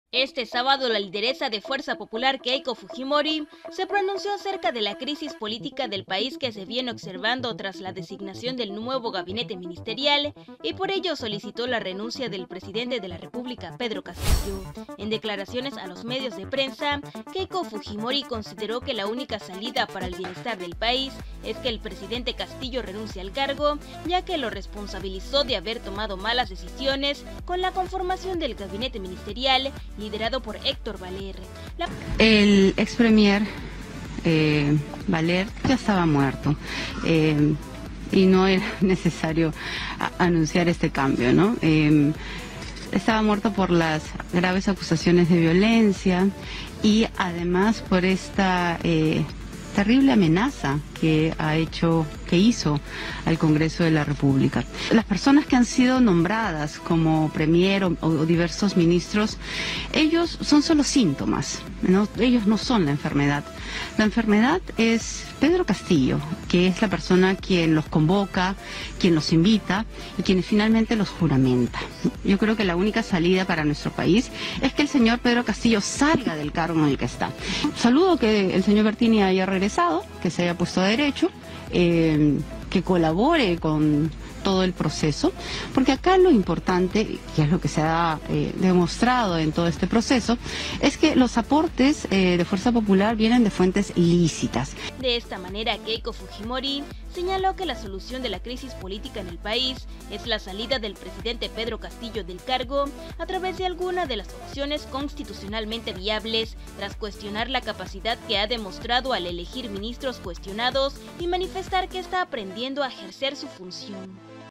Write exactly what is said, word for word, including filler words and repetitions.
Este sábado, la lideresa de Fuerza Popular Keiko Fujimori se pronunció acerca de la crisis política del país que se viene observando tras la designación del nuevo gabinete ministerial y por ello solicitó la renuncia del presidente de la República, Pedro Castillo. En declaraciones a los medios de prensa, Keiko Fujimori consideró que la única salida para el bienestar del país es que el presidente Castillo renuncie al cargo, ya que lo responsabilizó de haber tomado malas decisiones con la conformación del gabinete ministerial liderado por Héctor Valer. La... El ex premier eh, Valer ya estaba muerto eh, y no era necesario a, anunciar este cambio, ¿no? Eh, estaba muerto por las graves acusaciones de violencia y además por esta eh, terrible amenaza que ha hecho, que hizo al Congreso de la República. Las personas que han sido nombradas como premier o, o diversos ministros, ellos son solo síntomas, ¿no? Ellos no son la enfermedad. La enfermedad es Pedro Castillo, que es la persona quien los convoca, quien los invita y quien finalmente los juramenta. Yo creo que la única salida para nuestro país es que el señor Pedro Castillo salga del cargo en el que está. Saludo que el señor Bertini haya regresado, que se haya puesto a derecho, eh, que colabore con todo el proceso, porque acá lo importante, que es lo que se ha eh, demostrado en todo este proceso, es que los aportes eh, de Fuerza Popular vienen de fuentes lícitas. De esta manera, Keiko Fujimori señaló que la solución de la crisis política en el país es la salida del presidente Pedro Castillo del cargo a través de alguna de las opciones constitucionalmente viables, tras cuestionar la capacidad que ha demostrado al elegir ministros cuestionados y manifestar que está aprendiendo a ejercer su función.